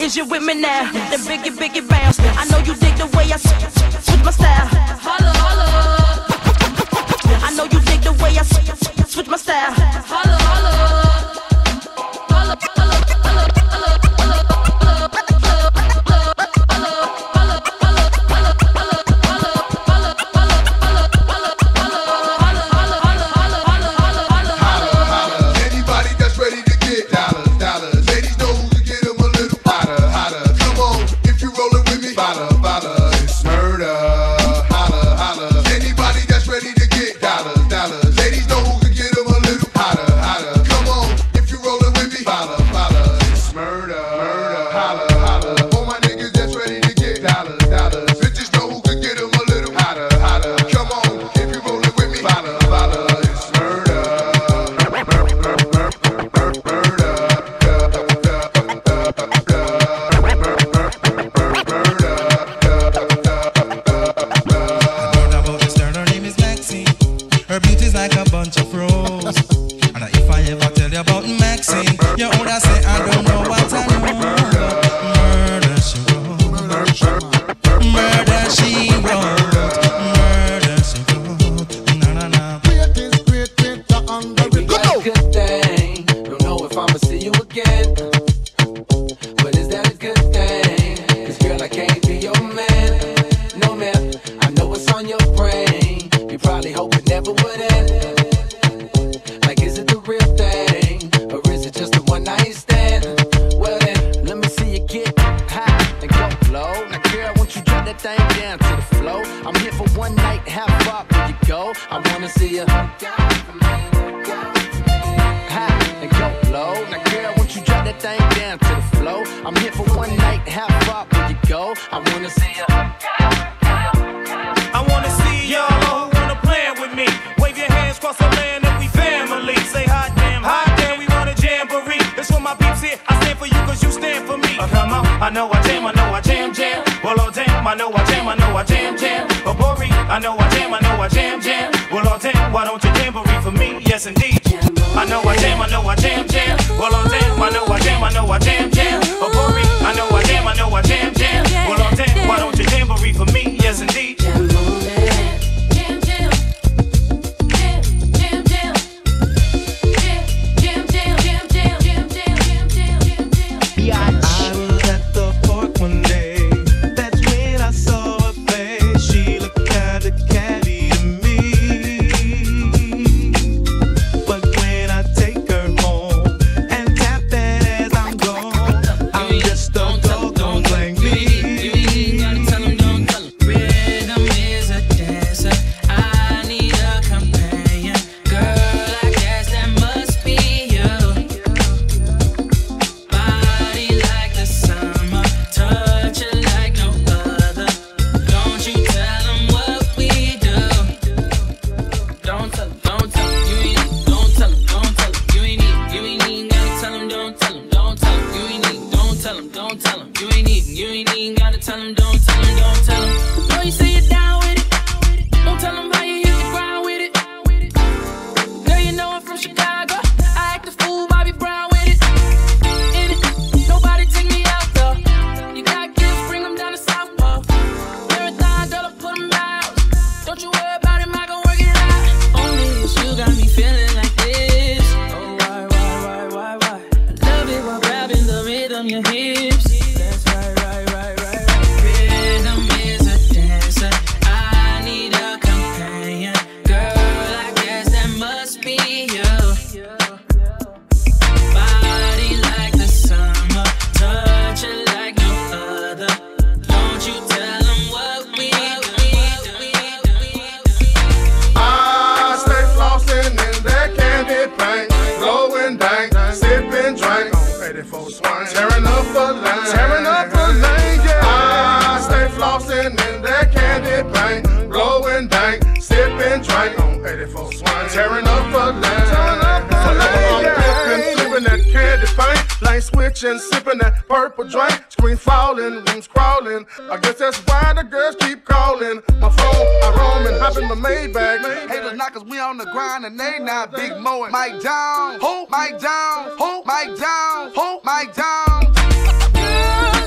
Is you with me now? Then biggie, biggie bounce. I know you dig the way I switch my style. Holla, holla. I know you dig the way I switch my style. Holla, holla. Sipping that purple drink, screen falling, rooms crawling. I guess that's why the girls keep calling. My phone, I roam and hop in my Maybach. Haters knockers, we on the grind and they not Big Mo and Mike down, Mike down, Mike down, Mike down.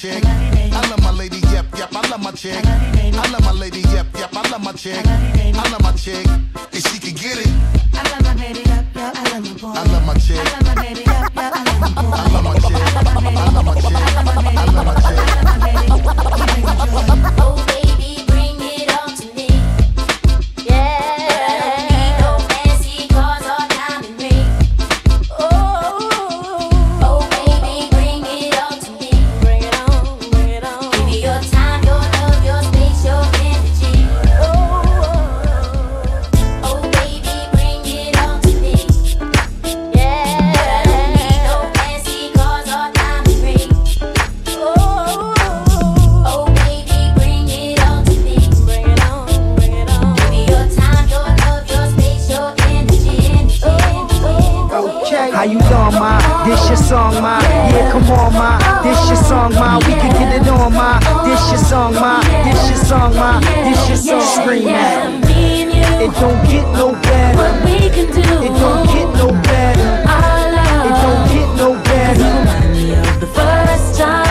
chick. I love my lady, yep, I love my chick. I love my lady, yep, I love my chick. I love my chick, and she can get it. I love my baby, yep, I love my boy. I love my chick. I love my baby, yep, I love my boy. I love my chick. I love my chick. I love my chick. Oh baby, bring it on to me. Yeah. Don't need no fancy cars or diamond ring. Oh baby, bring it on to me. Bring it on, bring it on. Give me your time, your love, your space, your energy. Oh baby, bring it on to me. Yeah. Don't need no fancy cars or diamond ring. Oh baby, bring it on to me. Bring it on, bring it on. Give me your time, your love, your space, your energy. Okay, how you doing, ma? This your song, ma. Yeah, come on, ma. This your song, ma. We can get it on, ma. This your song, ma. This your song, ma. This your song, scream at. It don't get no better. What we can do. It don't get no better. Our love. It don't get no better. Remind me of the first time.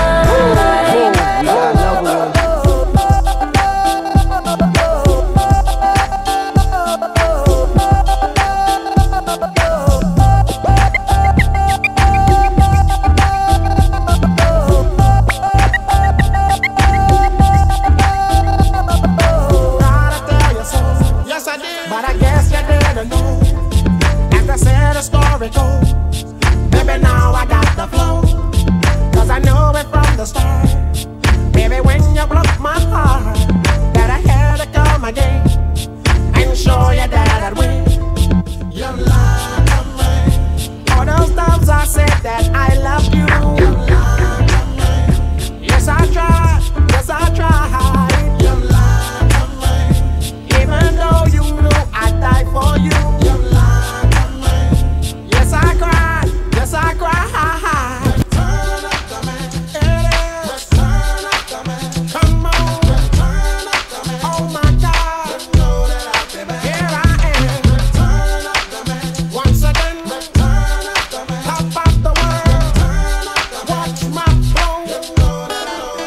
Yes, I did. But I guess you didn't know. As I said, the story goes. Baby, now I got the flow. Cause I knew it from the start. Baby, when you broke my heart, that I had to come again and show you that I'd win. You lied to me. All those times I said that I loved you. You lied to me. Yes, I tried. Yes, I tried. You lied to me. Even though you knew I'd die for you. You lied to me. Yes, I cried. Yes, I cried. Return up to me. It is. Return up to me. Come on. Return up to me. Oh my God. You know that I'll be back. Here I am. Return up to me. Once again. Return up to me. Top of the world. Return up to me. Watch my flow. You know that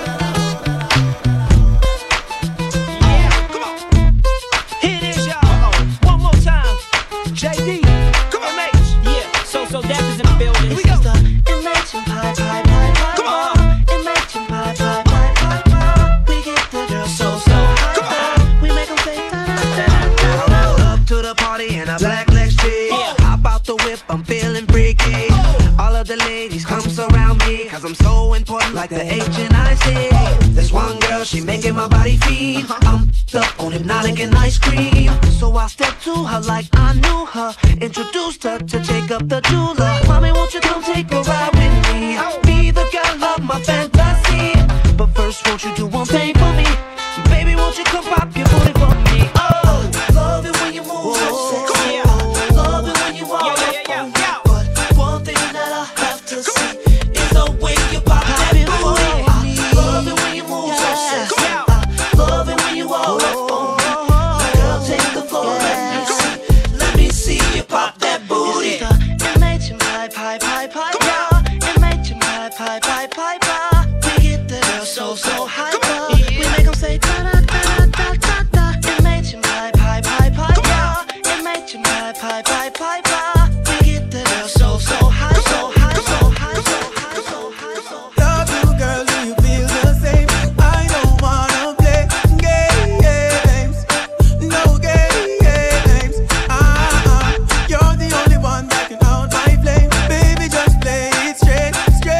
Yeah, come on. Here it is, y'all. One more time. JD. Come on, H. Yeah, so Dap is in the building. Here we go. Imagine pie, pie, pie, pie. Come on. Imagine pie, pie, pie, pie, pie. We get the girls so high. Come on. We make them say da-da-da-da-da. Up to the party in a black Lex chick. Yeah. Hop out the whip, I'm feeling freaky. All of the ladies come surround me, cause I'm so important like the H and I say. There's one girl, she making my body feel. I'm up on hypnotic and ice cream. So I stepped to her like I knew her. Introduced her to take up the jeweler. Mommy, won't you come take a ride with me? Be the girl of my fantasy. But first, won't you do one thing for me? Baby, won't you come pop your booty for me? Oh, love it when you move so sexy. Love it when you walk Yeah. But one thing that I have to see is the way you pop that booty. I love it when you move so sexy. I love it when you walk on me. Girl, take the floor, let me see you pop that booty. Imagine pie, pie, pie, pie, pie. Imagine pie, pie, pie, pie, pie. We get the girls so high. We make them say da-da-da-da-da-da. Imagine pie, pie, pie, pie, pie. Imagine pie, pie, pie, pie, pie. We get the girls so high, so high, so high, so high, so high, so high. love you, girl, do you feel the same? I don't wanna play games, no games. You're the only one that can out my flame. Baby, just play it straight.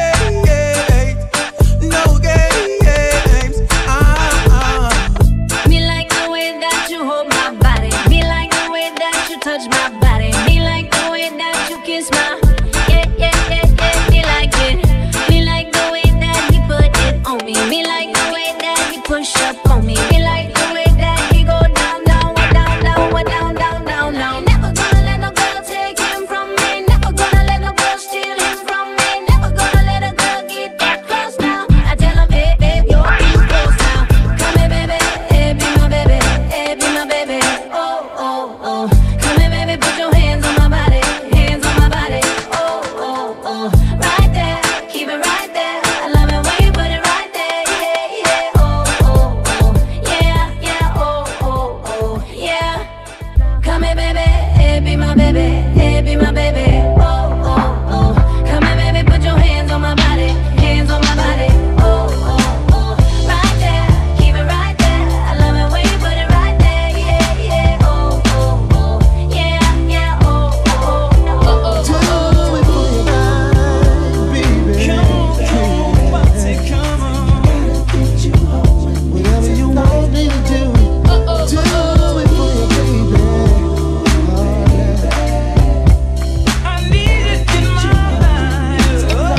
No games. Me like the way that you hold my body. Me like the way that you touch my body. Me like the way that you kiss my. Yeah. Me like it. Me like the way that he put it on me. Me like the way that he push up on me. Me like the way that he go down, down, down, down, down, down, down, down. Never gonna let no girl take him from me. Never gonna let no girl steal him from me. Never gonna let a girl get that close now. I tell him, hey, babe, you're too close now. Come here, baby, hey, be my baby, hey, be my baby. Oh. Come here, baby, put your hands on my body, hands on my body. Oh. Right there, keep it right there. I love it when you put it right there. my baby, hey, be my baby. Oh, oh, oh. Come here, baby, put your hands on my body, hands on my body. Oh, oh, oh. Right there, keep it right there. I love it when you put it right there. Yeah, yeah. Oh, oh, oh. Yeah, yeah. Oh, oh, oh, oh. Do it for your mind, baby. Come on, Foxy, come on. Whatever you want me to do, do it for your baby. Oh, yeah. I need it in my life.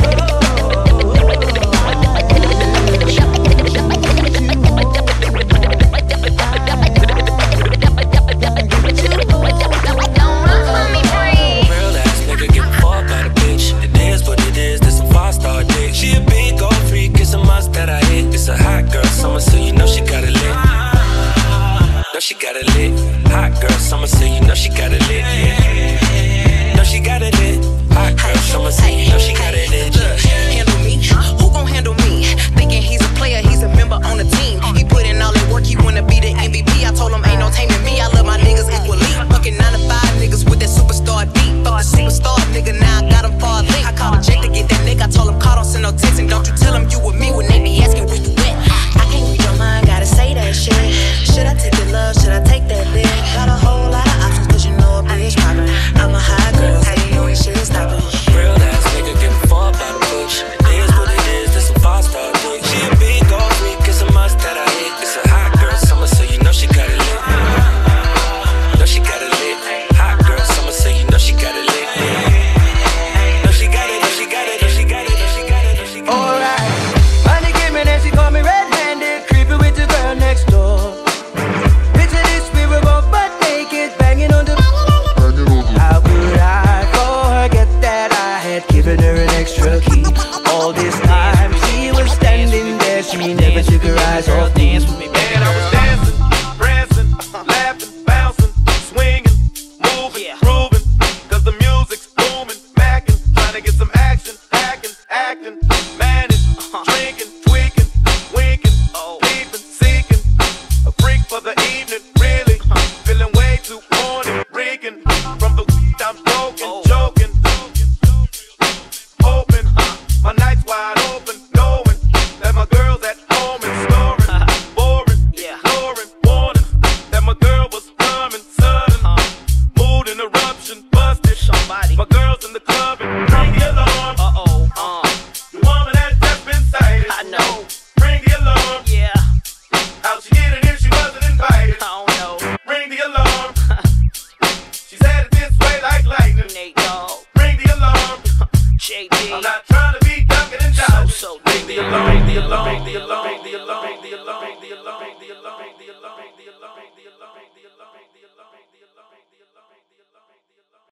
Real ass nigga give a fuck about a bitch. It is what it is, this some 5-star dick. She a big old freak, it's a must that I hit. It's a hot girl summer, so you know she got it lit. Know she got it lit. Hot girl summer, so you know she got it lit. Know she got it lit. Hot girl summer, so you know she got it lit. Handle me? Who gon' handle me? Thinking he's a player, he's a member on the team. He put in all that work, he wanna be the MVP. I told him ain't no taming me, I love my niggas equally. Fucking 9 to 5 niggas with that superstar beat. Fuck a superstar nigga, now I got him far link. I called Jake to get that nigga, I told him call, don't send no text. And don't you tell him you with me when they be asking where you at. I can't read your mind, gotta say that shit. Should I take the love, should I take that dick? Got a whole lot of options, cause you know a bitch poppin'. I'm a high girl, so you know you should stop it. Real ass nigga give a fuck about a bitch. It is what it is, this some 5-star dick. She a big old freak, it's a must that I hit. It's a hot girl summer, so you know she got it lit. Know she got it lit. Hot girl summer, so you know she got it lit. Know she got it, know she got it, know she got it, know she got it, know she got it. Alright, money came in and she called me red-handed, creeping with the girl next door. Picture this, we were both butt naked, banging on the. How could I forget that I had given her an extra key? All this time she was standing there, she never took her eyes off me. And I was dancing, prancing, laughing, bouncing, swinging, moving, grooving. Cause the music's booming, macking, trying to get some action, hacking, acting, managed, drinking, tweaking, winking, peeping, seeking. A freak for the evening, really. Feeling way too horny, reeking. From the I'm broken, joking, hoping my night's wide open, knowing that my girl's at home and snoring, boring, ignoring, warning that my girl was coming, sudden mood interruption, busted. My girl's in the club and ring the alarm. The woman has just been sighted. I know. Ring the alarm. Yeah, How'd she get in if she wasn't invited? I don't know. Ring the alarm. She's headed this way like lightning. Nate Dogg, Ring the alarm. JD. I'm not trying to be ducking and dodging. So Ring the alarm, ring the alarm, ring the alarm.